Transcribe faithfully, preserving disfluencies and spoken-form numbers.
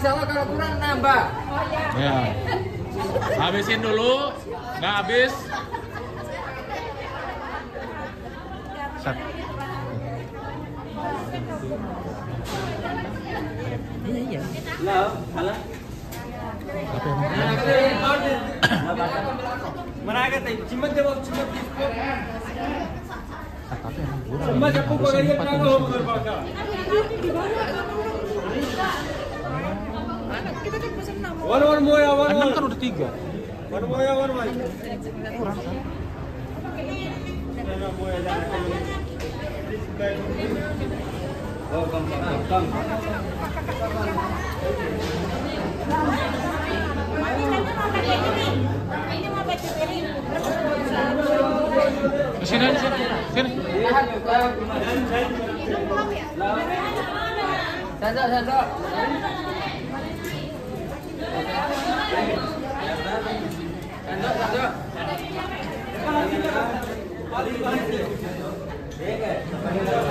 insya Allah kalau kurang nambah. Ya. Habisin dulu, nggak habis. Set. Iya iya. Lah, salah. Mana agak tadi? Cimbat jawab cimbat. Tapi emang kurang. Cimbat aku bagian naga mau berbangga. Kita kan pesan nama. Wan wan moya wan Enam wan. kan udah tiga. Wan moya wan wan. Kurang kan? Oh, kam kam. Ini mau baca piring. Sini aja sini. Sini. Sandok, sandok. Sandok, sandok. Balik balik.